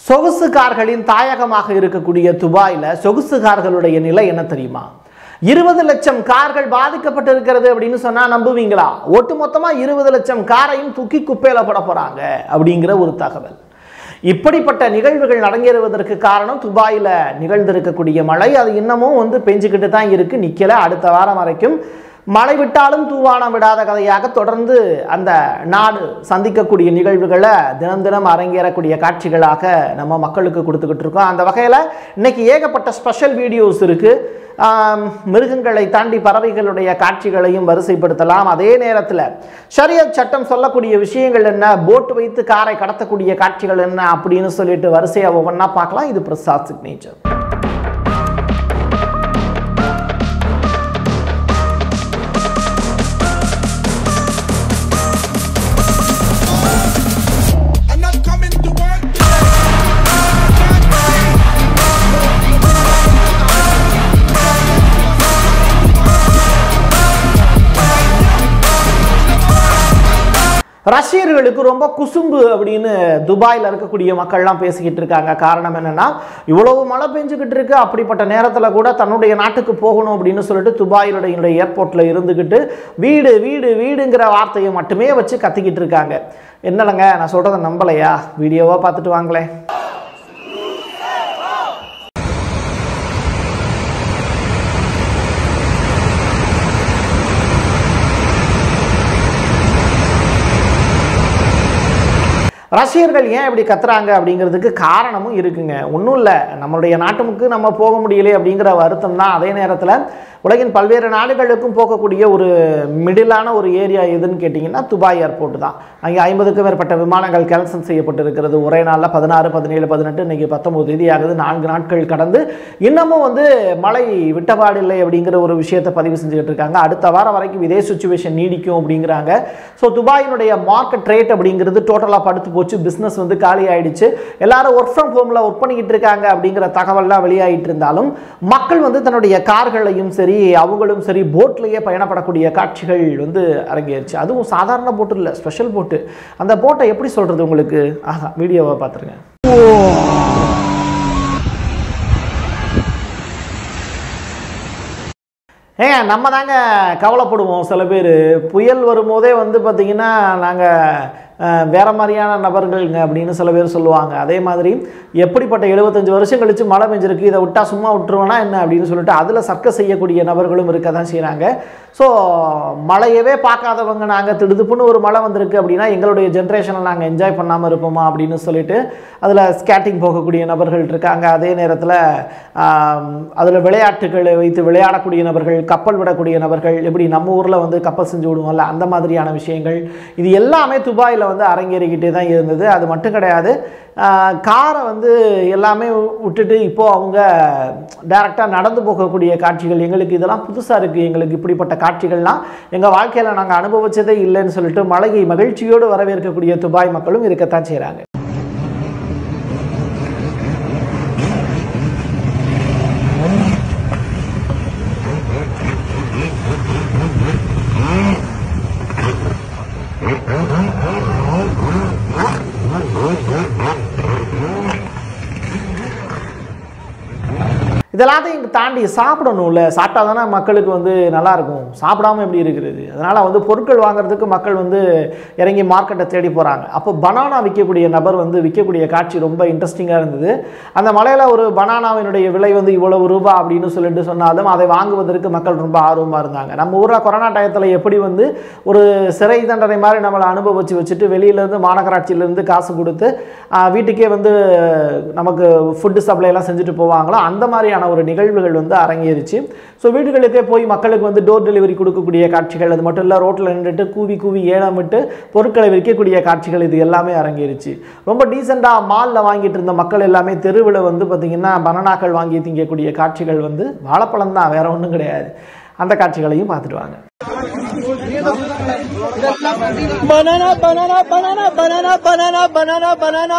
சொகுசு கார்களின் தாயகமாக இருக்கக்கூடிய துபாயில சொகுசு கார்களுடைய நிலை என்ன தெரியுமா? 20 லட்சம் கார்கள் பாதிக்கப்பட்டிருக்கிறது அப்படின்னு சொன்னா நம்புவீங்களா? ஒட்டுமொத்தமா 20 லட்சம் காரையும் தூக்கி குப்பையில போட போறாங்க அப்படிங்கிற ஒரு தகவல். இப்படிப்பட்ட நிகழ்வுகள் நடங்கேறுவதற்கு காரணம் துபாயில நிகழ்ந்திருக்கக்கூடிய மழை. அது இன்னமும் பெஞ்சுக்கிட்டு தான் இருக்கு, நிக்கல. அடுத்த வாரம் வரைக்கும் மழை விட்டாலும் தூவானம் விடாத கதையாக தொடர்ந்து அந்த நாடு சந்திக்கக்கூடிய நிகழ்வுகளை தினம் தினம் அரங்கேறக்கூடிய காட்சிகளாக நம்ம மக்களுக்கு கொடுத்துக்கிட்டு இருக்கோம். அந்த வகையில் இன்னைக்கு ஏகப்பட்ட ஸ்பெஷல் வீடியோஸ் இருக்கு. மிருகங்களை தாண்டி பறவைகளுடைய காட்சிகளையும் வரிசைப்படுத்தலாம். அதே நேரத்தில் ஷரியத் சட்டம் சொல்லக்கூடிய விஷயங்கள் என்ன, போட் வைத்து காரை கடத்தக்கூடிய காட்சிகள் என்ன அப்படின்னு சொல்லிட்டு வரிசையாக ஒவ்வொன்றா பார்க்கலாம். இது பிரசாத் சிக்னேச்சர். ரஷ்யர்களுக்கு ரொம்ப குசும்பு அப்படின்னு துபாயில் இருக்கக்கூடிய மக்கள்லாம் பேசிக்கிட்டு இருக்காங்க. காரணம் என்னன்னா, இவ்வளவு மழை பெஞ்சுக்கிட்டு இருக்கு, அப்படிப்பட்ட நேரத்தில் கூட தன்னுடைய நாட்டுக்கு போகணும் அப்படின்னு சொல்லிட்டு துபாயிலுடைய ஏர்போர்ட்ல இருந்துக்கிட்டு வீடு வீடு வீடுங்கிற வார்த்தையை மட்டுமே வச்சு கத்திக்கிட்டு இருக்காங்க. என்னலங்க, நான் சொல்றதை நம்பலையா? வீடியோவா பார்த்துட்டு வாங்களேன். ரஷ்யர்கள் ஏன் இப்படி கத்துறாங்க அப்படிங்கிறதுக்கு காரணமும் இருக்குங்க. ஒன்றும் இல்லை, நம்மளுடைய நாட்டுக்கு நம்ம போக முடியலையே அப்படிங்கிற வருத்தம் தான். அதே நேரத்தில் உலகின் பல்வேறு நாடுகளுக்கும் போகக்கூடிய ஒரு மிடிலான ஒரு ஏரியா எதுன்னு கேட்டிங்கன்னா துபாய் ஏர்போர்ட் தான். அங்கே 50க்கும் மேற்பட்ட விமானங்கள் கேன்சல் செய்யப்பட்டிருக்கிறது. ஒரே நாளில் 16, 17, 18, இன்னைக்கு 19 தேதி ஆகுது. 4 நாட்கள் கடந்து இன்னமும் மழை விட்டபாடில்லை அப்படிங்கிற ஒரு விஷயத்தை பதிவு செஞ்சுக்கிட்டு இருக்காங்க. அடுத்த வாரம் வரைக்கும் இதே சுச்சுவேஷன் நீடிக்கும் அப்படிங்கிறாங்க. ஸோ துபாயினுடைய மார்க்கெட் ரேட் அப்படிங்கிறது டோட்டலாக படுத்து போச்சு. பிஸ்னஸ் காலி ஆயிடுச்சு. எல்லாரும் ஒர்க் ஃப்ரம் ஹோம்ல ஒர்க் பண்ணிக்கிட்டு இருக்காங்க அப்படிங்கிற தகவல்லாம் வெளியாகிட்டு இருந்தாலும் மக்கள் தன்னுடைய கார்களையும் சரி அவங்களும் சரி போட்லயே பயணப்படக்கூடிய காட்சிகள் அரங்கேறிச்சு. அதுவும் சாதாரண போட்டு இல்லை, ஸ்பெஷல் போட்டு. அந்த போட்டை எப்படி சொல்றது உங்களுக்கு? ஆஹா, வீடியோவை பார்த்துருங்க. நம்ம தாங்க கவலைப்படுவோம். சில பேர் புயல் வரும்போதே பார்த்தீங்கன்னா நாங்கள் வேற மாதிரியான நபர்கள்ங்க அப்படின்னு சில பேர் சொல்லுவாங்க. அதே மாதிரி எப்படிப்பட்ட 75 வருஷம் கழிச்சு மழை பெஞ்சிருக்கு, இதை விட்டா சும்மா விட்டுருவேனா என்ன அப்படின்னு சொல்லிட்டு அதில் சர்க்கஸ் செய்யக்கூடிய நபர்களும் இருக்க தான் செய்கிறாங்க. ஸோ மழையவே பார்க்காதவங்க நாங்கள் திடுதுப்புன்னு ஒரு மழை வந்திருக்கு அப்படின்னா எங்களுடைய ஜென்ரேஷனை நாங்கள் என்ஜாய் பண்ணாமல் இருப்போமா அப்படின்னு சொல்லிட்டு அதில் ஸ்கேட்டிங் போகக்கூடிய நபர்கள் இருக்காங்க. அதே நேரத்தில் அதில் விளையாட்டுகளை வைத்து விளையாடக்கூடிய நபர்கள், கப்பல் விடக்கூடிய நபர்கள், எப்படி நம்ம ஊரில் கப்பல் செஞ்சு விடுவோம்ல அந்த மாதிரியான விஷயங்கள், இது எல்லாமே துபாயில் அரங்கேறிக்கிட்டே தான் இருந்தது. அது மட்டும் கிடையாது, காரை எல்லாமே விட்டுட்டு இப்போது அவங்க டைரெக்டாக நடந்து போகக்கூடிய காட்சிகள். எங்களுக்கு இதெல்லாம் புதுசாக இருக்குது, எங்களுக்கு இப்படிப்பட்ட காட்சிகள்லாம் எங்கள் வாழ்க்கையில் நாங்கள் அனுபவிச்சதே இல்லைன்னு சொல்லிட்டு மழையை மகிழ்ச்சியோடு வரவேற்கக்கூடிய துபாய் மக்களும் இருக்கத்தான் செய்கிறாங்க. இதெல்லாத்தையும் தாண்டி சாப்பிடணும்ல, சாப்பிட்டா தானே மக்களுக்கு நல்லாயிருக்கும். சாப்பிடாமல் எப்படி இருக்கிறது? அதனால் பொருட்கள் வாங்குறதுக்கு மக்கள் இறங்கி மார்க்கெட்டை தேடி போகிறாங்க. அப்போ பனானா விற்கக்கூடிய நபர் விற்கக்கூடிய காட்சி ரொம்ப இன்ட்ரெஸ்டிங்காக இருந்தது. அந்த மலையில் ஒரு பனானாவினுடைய விலை இவ்வளவு ரூபா அப்படின்னு சொல்லிட்டு சொன்னாலும் அதை வாங்குவதற்கு மக்கள் ரொம்ப ஆர்வமாக இருந்தாங்க. நம்ம ஊரில் கொரோனா டயத்தில் எப்படி ஒரு சிறை தண்டனை மாதிரி நம்மளை அனுபவிச்சு வச்சுட்டு வெளியிலேருந்து மாநகராட்சியிலேருந்து காசு கொடுத்து வீட்டுக்கே நமக்கு ஃபுட்டு சப்ளைலாம் செஞ்சுட்டு போவாங்களோ அந்த மாதிரியான ஒரு நிகழ்வுகள் அரங்கேறிச்சு. ஸோ வீடுகளுக்கே போய் மக்களுக்கு டோர் டெலிவரி கொடுக்கக்கூடிய காட்சிகள், அது மட்டும் இல்லை ரோட்டில் நின்றுட்டு கூவி கூவி ஏலமிட்டு பொருட்களை விற்கக்கூடிய காட்சிகள், இது எல்லாமே அரங்கேறிச்சு. ரொம்ப டீசெண்டாக மாலில் வாங்கிட்டு இருந்த மக்கள் எல்லாமே தெருவில் பார்த்தீங்கன்னா பனானாக்கள் வாங்கி திங்கக்கூடிய காட்சிகள் வாழைப்பழம் தான், வேற ஒன்றும் கிடையாது. அந்த காட்சிகளையும் பார்த்துட்டு வாங்க. banana banana banana banana banana banana banana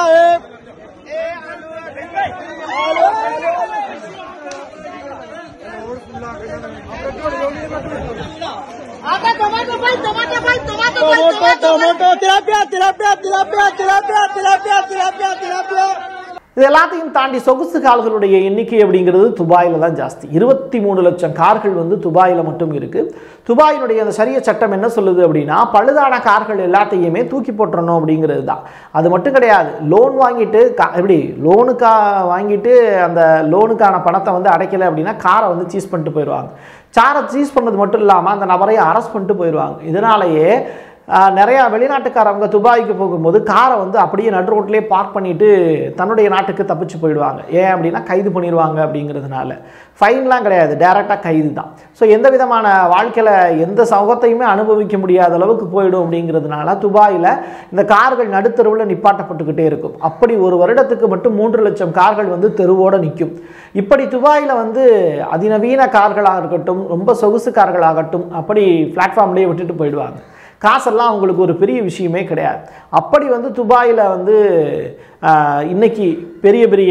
Tomato, tilapia, tilapia, tilapia, tilapia, tilapia, tilapia. இது எல்லாத்தையும் தாண்டி சொகுசு கார்களுடைய எண்ணிக்கை அப்படிங்கிறது துபாயில் தான் ஜாஸ்தி. 23 லட்சம் கார்கள் வந்து துபாயில் மட்டும் இருக்குது. துபாயினுடைய அந்த சரிய சட்டம் என்ன சொல்லுது அப்படின்னா, பழுதான கார்கள் எல்லாத்தையுமே தூக்கி போட்டுறணும் அப்படிங்கிறது தான். அது மட்டும் கிடையாது, லோன் வாங்கிட்டு எப்படி வாங்கிட்டு அந்த லோனுக்கான பணத்தை வந்து அடைக்கலை அப்படின்னா காரை வந்து சீஸ் பண்ணிட்டு போயிடுவாங்க. காரை சீஸ் பண்ணது மட்டும் இல்லாமல் அந்த நபரையை அரெஸ்ட் பண்ணிட்டு போயிடுவாங்க. இதனாலேயே நிறையா வெளிநாட்டுக்காரவங்க துபாய்க்கு போகும்போது காரை வந்து அப்படியே நடு ரோட்லேயே பார்க் பண்ணிவிட்டு தன்னுடைய நாட்டுக்கு தப்பிச்சு போயிடுவாங்க. ஏன் அப்படின்னா கைது பண்ணிடுவாங்க அப்படிங்கிறதுனால. ஃபைன்லாம் கிடையாது, டைரெக்டாக கைது தான். ஸோ எந்த விதமான வாழ்க்கையில் எந்த சௌகத்தையுமே அனுபவிக்க முடியாத அளவுக்கு போயிடும் அப்படிங்கிறதுனால துபாயில் இந்த கார்கள் நடுத்தெருவில் நிப்பாட்டப்பட்டுக்கிட்டே இருக்கும். அப்படி ஒரு வருடத்துக்கு மட்டும் 3 லட்சம் கார்கள் வந்து தெருவோடு நிற்கும். இப்படி துபாயில் வந்து அதிநவீன கார்களாக இருக்கட்டும், ரொம்ப சொகுசு கார்களாகட்டும், அப்படி பிளாட்ஃபார்ம்லேயே விட்டுட்டு போயிடுவாங்க. காசெல்லாம் அவங்களுக்கு ஒரு பெரிய விஷயமே கிடையாது. அப்படி வந்து துபாயில் வந்து இன்னைக்கு பெரிய பெரிய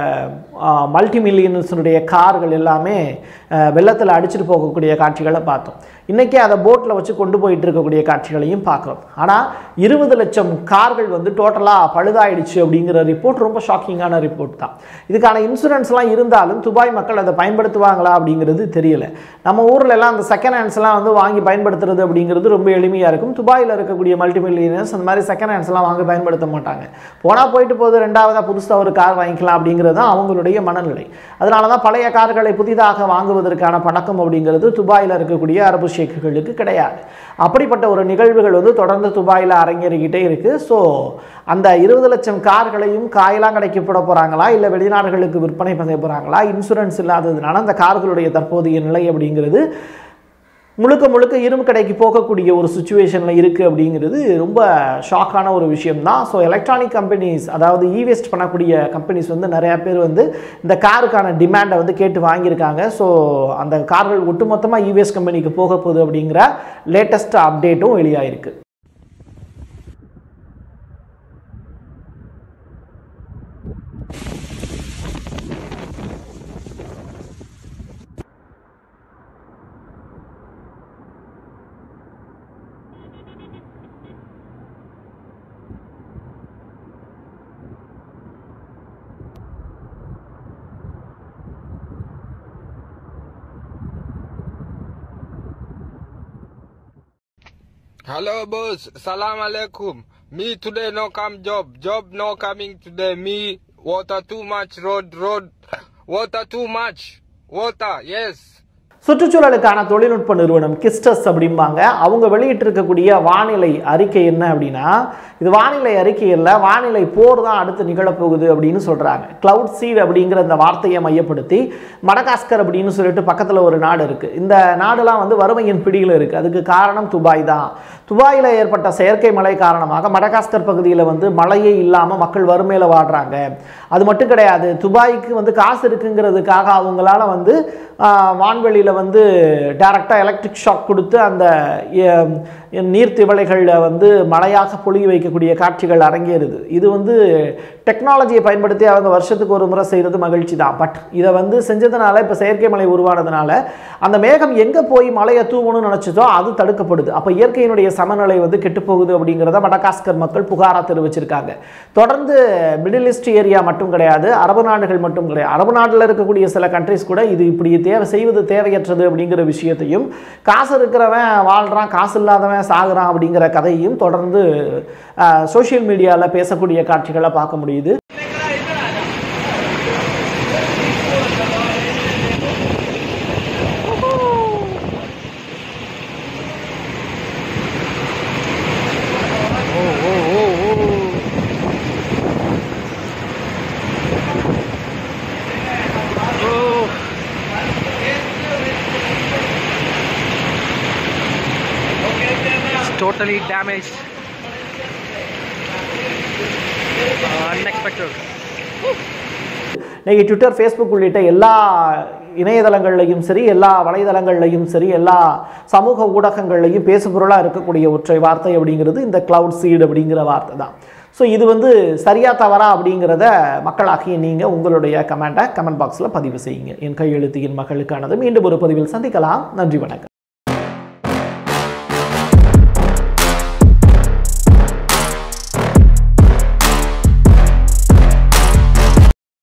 மல்டி மில்லியன்ஸுடைய கார்கள் எல்லாமே வெள்ளத்தில் அடிச்சுட்டு போகக்கூடிய காட்சிகளை பார்த்தோம். இன்றைக்கி அதை போட்டில் வச்சு கொண்டு போயிட்டு இருக்கக்கூடிய காட்சிகளையும் பார்க்குறோம். ஆனால் 20 லட்சம் கார்கள் வந்து டோட்டலாக பழுதாயிடுச்சு அப்படிங்கிற ரிப்போர்ட் ரொம்ப ஷாக்கிங்கான ரிப்போர்ட் தான். இதுக்கான இன்சூரன்ஸ்லாம் இருந்தாலும் துபாய் மக்கள் அதை பயன்படுத்துவாங்களா அப்படிங்கிறது தெரியல. நம்ம ஊரில் எல்லாம் அந்த செகண்ட் ஹேண்ட்ஸ்லாம் வந்து வாங்கி பயன்படுத்துறது அப்படிங்கிறது ரொம்ப எளிமையாக இருக்கும். துபாயில் இருக்கக்கூடிய மல்டி மில்லியனர்ஸ் அந்த மாதிரி செகண்ட் ஹேண்ட்ஸ்லாம் வாங்கி பயன்படுத்த மாட்டாங்க. போனால் போயிட்டு போது, ரெண்டாவதாக புதுசாக ஒரு கார் வாங்கிக்கலாம் அப்படிங்கிறது தான் அவங்களுடைய மனநிலை. அதனால தான் பழைய கார்களை புதிதாக வாங்குவதற்கான பழக்கம் அப்படிங்கிறது துபாயில் இருக்கக்கூடிய அரபு ஷேக்குகளுக்கு கிடையாது. அப்படிப்பட்ட ஒரு நிகழ்வுகள் வந்து தொடர்ந்து துபாயில் அரங்கேறிக்கிட்டே இருக்குது. ஸோ அந்த 20 லட்சம் கார்களையும் காயெல்லாம் கிடைக்கப்பட போகிறாங்களா, இல்லை வெளிநாடுகளுக்கு விற்பனை பண்ண போகிறாங்களா, இன்சூரன்ஸ் இல்லாததுனால அந்த கார்களுடைய தற்போதைய நிலை அப்படிங்கிறது முழுக்க முழுக்க இரும்பு கடைக்கு போகக்கூடிய ஒரு சுச்சுவேஷனில் இருக்குது அப்படிங்கிறது ரொம்ப ஷாக்கான ஒரு விஷயம்தான். ஸோ எலக்ட்ரானிக் கம்பெனிஸ், அதாவது இவேஸ்ட் பண்ணக்கூடிய கம்பெனிஸ் வந்து நிறையா பேர் வந்து இந்த காருக்கான டிமாண்டை வந்து கேட்டு வாங்கியிருக்காங்க. ஸோ அந்த கார்கள் ஒட்டுமொத்தமாக இவேஸ்ட் கம்பெனிக்கு போக போகுது அப்படிங்கிற லேட்டஸ்ட் அப்டேட்டும் வெளியாயிருக்கு. Hello boss, salam alaikum. Me today no come job no coming today. Me water too much, road, water too much, water, yes. சுற்றுச்சூழலுக்கான தொழில்நுட்ப நிறுவனம் கிஸ்டஸ் அப்படிம்பாங்க. அவங்க வெளியிட்டிருக்கக்கூடிய வானிலை அறிக்கை என்ன அப்படின்னா, இது வானிலை அறிக்கை இல்லை, வானிலை போர் தான் அடுத்து நிகழப்போகுது அப்படின்னு சொல்கிறாங்க. கிளவுட் சீட் அப்படிங்கிற இந்த வார்த்தையை மையப்படுத்தி மடகாஸ்கர் அப்படின்னு சொல்லிட்டு பக்கத்தில் ஒரு நாடு இருக்குது. இந்த நாடுலாம் வந்து வறுமையின் பிடியில் இருக்குது. அதுக்கு காரணம் துபாய் தான். துபாயில் ஏற்பட்ட செயற்கை மழை காரணமாக மடகாஸ்கர் பகுதியில் வந்து மழையே இல்லாமல் மக்கள் வறுமையில் வாடுறாங்க. அது மட்டும் கிடையாது, துபாய்க்கு வந்து காசு இருக்குங்கிறதுக்காக அவங்களால வந்து வான்வெளியில் வந்து டைரக்டாக எலக்ட்ரிக் ஷாக் கொடுத்து அந்த நீர்த்திவளைகளில் வந்து மழையாக பொழிய வைக்கக்கூடிய காட்சிகள் அரங்கேறுது. இது வந்து டெக்னாலஜியை பயன்படுத்தி அவங்க வருஷத்துக்கு ஒரு முறை செய்கிறது மகிழ்ச்சி தான். பட் இதை வந்து செஞ்சதுனால இப்போ செயற்கை மழை உருவானதுனால அந்த மேகம் எங்கே போய் மழையை தூவணும்னு நினச்சதோ அது தடுக்கப்படுது. அப்போ இயற்கையினுடைய சமநிலை வந்து கெட்டுப்போகுது அப்படிங்கிறத மடகாஸ்கர் மக்கள் புகாராக தெரிவிச்சிருக்காங்க. தொடர்ந்து மிடில் ஈஸ்ட் ஏரியா மட்டும் கிடையாது, அரபு நாடுகள் மட்டும் கிடையாது, அரபு நாட்டில் இருக்கக்கூடிய சில கண்ட்ரிஸ் கூட இது இப்படி செய்வது தேவையற்றது அப்படிங்கிற விஷயத்தையும், காசு இருக்கிறவன் வாழ்கிறான், காசு இல்லாதவன் சாகுறான் அப்படிங்கிற கதையும் தொடர்ந்து சோஷியல் மீடியாவில் பேசக்கூடிய காட்சிகளை பார்க்க முடியுது. Totally damaged. Unexpected. இன்னைக்கு ட்விட்டர், ஃபேஸ்புக் உள்ளிட்ட எல்லா இணையதளங்கள்லையும் சரி, எல்லா வலைதளங்கள்லையும் சரி, எல்லா சமூக ஊடகங்கள்லையும் பேசுபொருளாக இருக்கக்கூடிய ஒற்றை வார்த்தை அப்படிங்கிறது இந்த கிளவுட் சீட் அப்படிங்கிற வார்த்தை தான். ஸோ இது வந்து சரியா தவறா அப்படிங்கிறத மக்களாகிய நீங்கள் உங்களுடைய கமெண்ட் பாக்ஸில் பதிவு செய்யுங்க. என் கையெழுத்து என் மக்களுக்கானது. மீண்டும் ஒரு பதிவில் சந்திக்கலாம். நன்றி, வணக்கம்.